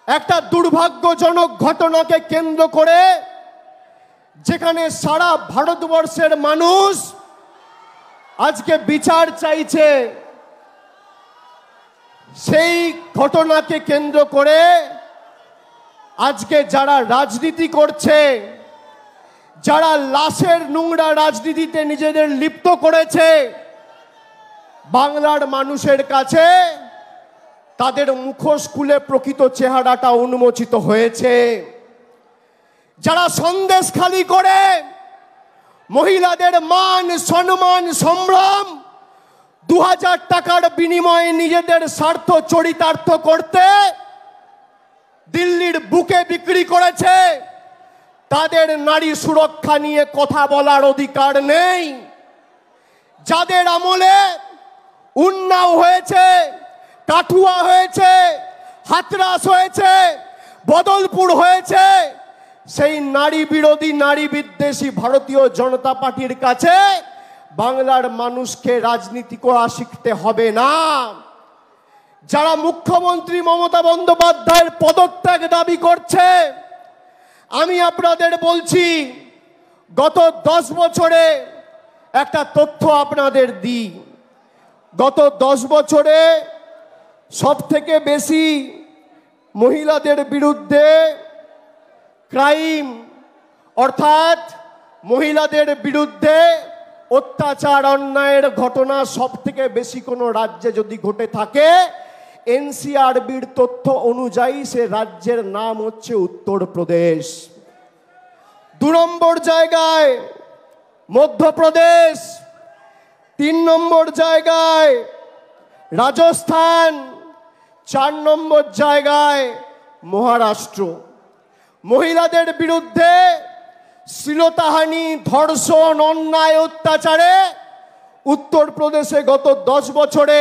একটা দুর্ভাগ্যজনক ঘটনাকে কেন্দ্র করে যেখানে সারা ভারতবর্ষের মানুষ আজকে বিচার চাইছে, সেই ঘটনাকে কেন্দ্র করে আজকে যারা রাজনীতি করছে, যারা লাশের নোংরা রাজনীতিতে নিজেদের লিপ্ত করেছে, বাংলার মানুষের কাছে তাদের মুখোশ খুলে প্রকৃত চেহারাটা উন্মোচিত হয়েছে। যারা সন্দেশখালি করে মহিলাদের মান সম্মান সম্ভ্রম 2000 টাকার বিনিময়ে নিজেদের স্বার্থ চরিতার্থ করতে দিল্লির বুকে বিক্রি করেছে, তাদের নারী সুরক্ষা নিয়ে কথা বলার অধিকার নেই। যাদের আমলে উন্নাও হয়েছে, কাঠুয়া হয়েছে, হাতরাস হয়েছে, বদলপুর হয়েছে, সেই নারী বিরোধী নারী বিদ্বেষী ভারতীয় জনতা পার্টির কাছে বাংলার মানুষকে রাজনীতি করা শিখতে হবে না। যারা মুখ্যমন্ত্রী মমতা বন্দ্যোপাধ্যায়ের পদত্যাগ দাবি করছে, আমি আপনাদের বলছি, গত 10 বছরে একটা তথ্য আপনাদের দিই। গত 10 বছরে সবথেকে বেশি মহিলাদের বিরুদ্ধে ক্রাইম অর্থাৎ মহিলাদের বিরুদ্ধে অত্যাচার অন্যায়ের ঘটনা সবথেকে বেশি কোনো রাজ্যে যদি ঘটে থাকে, এনসিআরবির তথ্য অনুযায়ী সে রাজ্যের নাম হচ্ছে উত্তরপ্রদেশ। 2 নম্বর জায়গায় মধ্যপ্রদেশ, 3 নম্বর জায়গায় রাজস্থান, 4 নম্বর জায়গায় মহারাষ্ট্র। মহিলাদের বিরুদ্ধে শ্লীলতাহানি, ধর্ষণ, অন্যায়, অত্যাচারে উত্তরপ্রদেশে গত 10 বছরে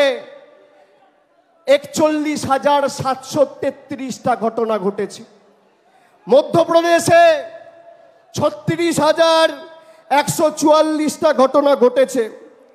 41,733টা ঘটনা ঘটেছে। মধ্যপ্রদেশে 36,144টা ঘটনা ঘটেছে।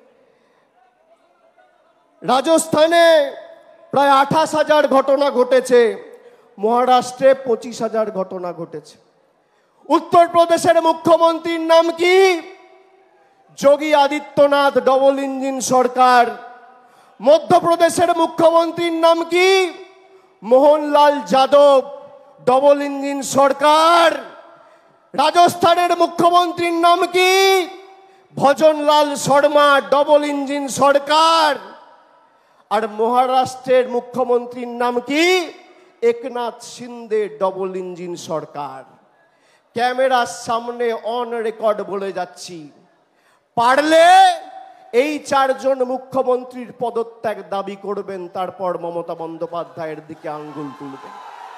রাজস্থানে প্রায় 28,000 ঘটনা ঘটেছে। মহারাষ্ট্রে 25,000 ঘটনা ঘটেছে। উত্তরপ্রদেশের মুখ্যমন্ত্রীর নাম কি? যোগী আদিত্যনাথ, ডবল ইঞ্জিন সরকার। মধ্যপ্রদেশের মুখ্যমন্ত্রীর নাম কি? মোহনলাল যাদব, ডবল ইঞ্জিন সরকার। রাজস্থানের মুখ্যমন্ত্রীর নাম কি? ভজনলাল শর্মা, ডবল ইঞ্জিন সরকার। আর মহারাষ্ট্রের মুখ্যমন্ত্রীর নাম কি? একনাথ শিন্দে, ডবল ইঞ্জিন সরকার। ক্যামেরার সামনে অন রেকর্ড বলে যাচ্ছি, পারলে এই 4 জন মুখ্যমন্ত্রীর পদত্যাগ দাবি করবেন, তারপর মমতা বন্দ্যোপাধ্যায়ের দিকে আঙ্গুল তুলবেন।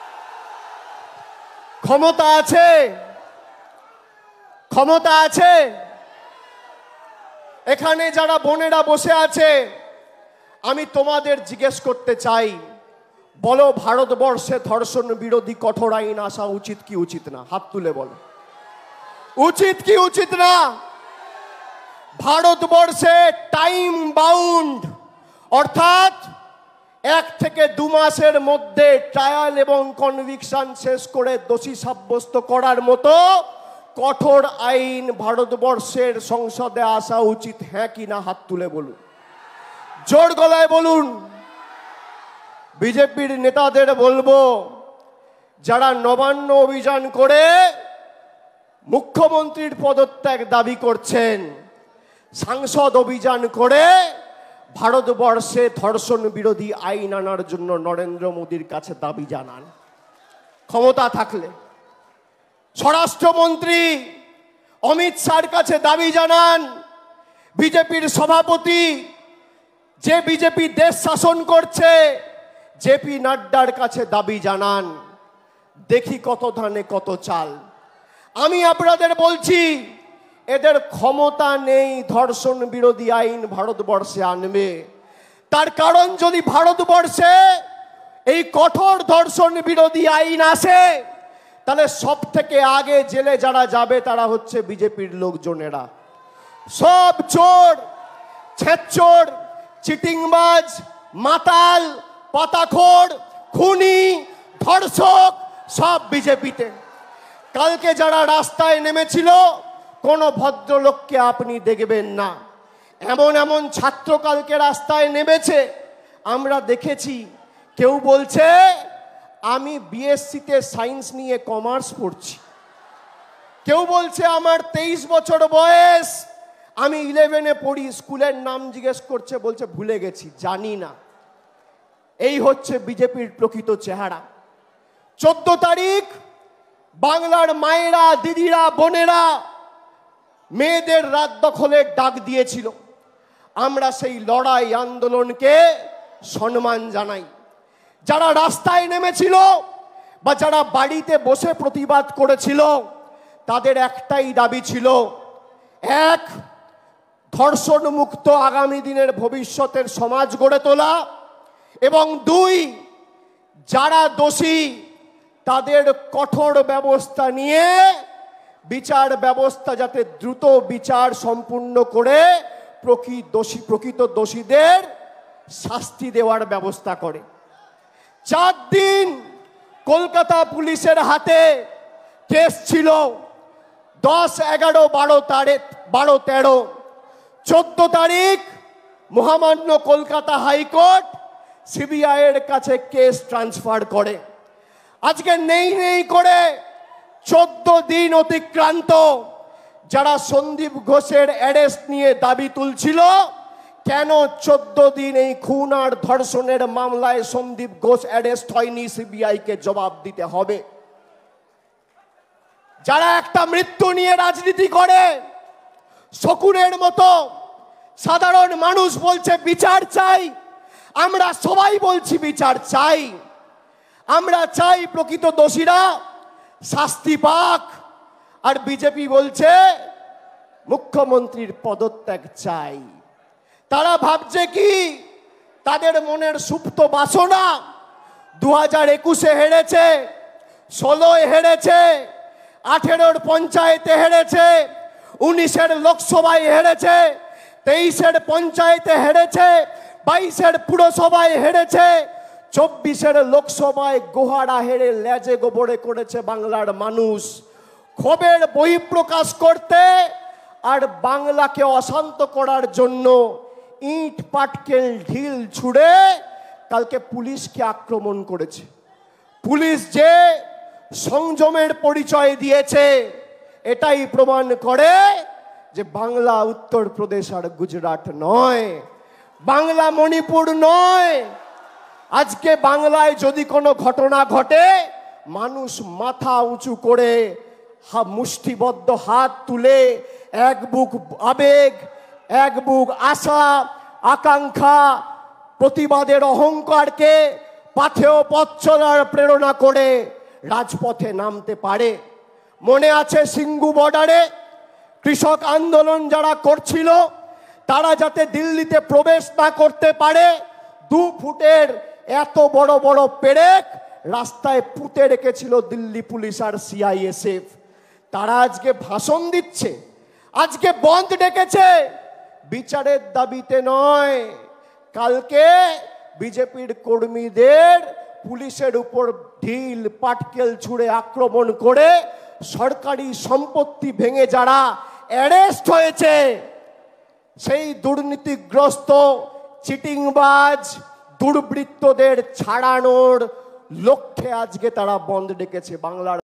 ক্ষমতা আছে, ক্ষমতা আছে। এখানে যারা বোনেরা বসে আছে, আমি তোমাদের জিজ্ঞেস করতে চাই, বলো ভারতবর্ষে ধর্ষণ বিরোধী কঠোর আইন আসা উচিত কি উচিত না? হাত তুলে বলো, উচিত কি উচিত না? ভারতবর্ষে টাইম বাউন্ড অর্থাৎ 1 থেকে 2 মাসের মধ্যে ট্রায়াল এবং কনভিকশন শেষ করে দোষী সাব্যস্ত করার মতো কঠোর আইন ভারতবর্ষের সংসদে আসা উচিত, হ্যাঁ কি না? হাত তুলে বলুন, জোর গলায় বলুন। বিজেপির নেতাদের বলবো, যারা নবান্ন অভিযান করে মুখ্যমন্ত্রীর পদত্যাগ দাবি করছেন, সাংসদ অভিযান করে ভারতবর্ষে ধর্ষণ বিরোধী আইন আনার জন্য নরেন্দ্র মোদীর কাছে দাবি জানান। ক্ষমতা থাকলে স্বরাষ্ট্রমন্ত্রী অমিত শাহর কাছে দাবি জানান। বিজেপির সভাপতি, যে বিজেপি দেশ শাসন করছে, জেপি নাড্ডার কাছে দাবি জানান। দেখি কত ধানে কত চাল। আমি আপনাদের বলছি, এদের ক্ষমতা নেই ধর্ষণ বিরোধী আইন ভারতবর্ষে আনবে। তার কারণ, যদি ভারতবর্ষে এই কঠোর ধর্ষণ বিরোধী আইন আসে, তাহলে সব থেকে আগে জেলে যারা যাবে তারা হচ্ছে বিজেপির লোকজনেরা। সব চোর, ছেচোর, চিটিংবাজ, মাতাল, পাতাখোর, খুনি, ধর্ষক সব বিজেপিতে। কালকে যারা রাস্তায় নেমেছিল কোনো ভদ্রলোককে আপনি দেখবেন না। এমন এমন ছাত্র কালকে রাস্তায় নেমেছে আমরা দেখেছি। কেউ বলছে আমি বিএসসিতে সায়েন্স নিয়ে কমার্স পড়ছি, কেউ বলছে আমার 23 বছর বয়স, আমি 11-এ পড়ি, স্কুলের নাম জিজ্ঞেস করছে, বলছে ভুলে গেছি, জানি না। এই হচ্ছে বিজেপির প্রকৃত চেহারা। 14 তারিখ বাংলার মায়েরা, দিদিরা, বোনেরা মেয়েদের রাত দখলের ডাক দিয়েছিল। আমরা সেই লড়াই আন্দোলনকে সম্মান জানাই। যারা রাস্তায় নেমেছিল বা যারা বাড়িতে বসে প্রতিবাদ করেছিল তাদের একটাই দাবি ছিল, এক, ধর্ষণ মুক্ত আগামী দিনের ভবিষ্যতের সমাজ গড়ে তোলা, এবং 2, যারা দোষী তাদের কঠোর ব্যবস্থা নিয়ে বিচার ব্যবস্থা যাতে দ্রুত বিচার সম্পূর্ণ করে প্রকৃত দোষীদের শাস্তি দেওয়ার ব্যবস্থা করে। 4 দিন কলকাতা পুলিশের হাতে কেস ছিল, 10, 11, 12, 13। 14 তারিখ মহামান্য কলকাতা হাইকোর্ট সিবিআই এর কাছে কেস ট্রান্সফার করে। আজকে নেই করে 14 দিন অতিক্রান্ত। যারা সন্দীপ ঘোষের অ্যারেস্ট নিয়ে দাবি তুলছিল, কেন 14 দিন এই খুন আর ধর্ষণের মামলায় সন্দীপ ঘোষ অ্যারেস্ট হয়নি, সিবিআইকে জবাব দিতে হবে। যারা একটা মৃত্যু নিয়ে রাজনীতি করে শকুনের মতো, সাধারণ মানুষ বলছে বিচার চাই, আমরা সবাই বলছি বিচার চাই, আমরা চাই প্রকৃত দোষীরা শাস্তি পাক, আর বিজেপি বলছে মুখ্যমন্ত্রীর পদত্যাগ চাই। তারা ভাবছে কি তাদের মনের সুপ্ত বাসনা 2021-এ হেরেছে, 16-এ হেরেছে, 18-এর পঞ্চায়েতে হেরেছে, 19-এর লোকসভায় হেরেছে, 23-এর পঞ্চায়েতে হেরেছে, 22-এর পুরসভায় হেরেছে, 24-এর লোকসভায় গোহারা হেরে লেজে গোবরে করেছে বাংলার মানুষ। ক্ষোভের বহিঃপ্রকাশ করতে আর বাংলাকে অশান্ত করার জন্য ইট পাটকেল ঢিল ছুড়ে কালকে পুলিশকে আক্রমণ করেছে। পুলিশ যে সংযমের পরিচয় দিয়েছে এটাই প্রমাণ করে যে বাংলা উত্তরপ্রদেশ আর গুজরাট নয়, বাংলা মণিপুর নয়। আজকে বাংলায় যদি কোনো ঘটনা ঘটে মানুষ মাথা উঁচু করে মুষ্টিবদ্ধ হাত তুলে এক বুক আবেগ, এক বুক আশা, আকাঙ্ক্ষা, প্রতিবাদের অহংকারকে পাথেয় পথ চলার প্রেরণা করে রাজপথে নামতে পারে। মনে আছে সিঙ্গু বর্ডারে কৃষক আন্দোলন যারা করছিল তারা যাতে দিল্লিতে প্রবেশ না করতে পারে 2 ফুটের এত বড় বড় পেরেক রাস্তায় পুঁতে রেখেছিল দিল্লি পুলিশ আর সিআইএসএফ। তারা আজকে ভাষণ দিচ্ছে, আজকে বন্ধ ডেকেছে, বিচারের দাবিতে নয়। কালকে বিজেপির কর্মীদের পুলিশের উপর ঢিল পাটকেল ছুঁড়ে আক্রমণ করে সরকারি সম্পত্তি ভেঙে যারা অ্যারেস্ট হয়েছে সেই দুর্নীতিগ্রস্ত চিটিংবাজ দুর্বৃত্তদের ছাড়ানোর লক্ষ্যে আজকে তারা বন্ধ ডেকেছে। বাংলার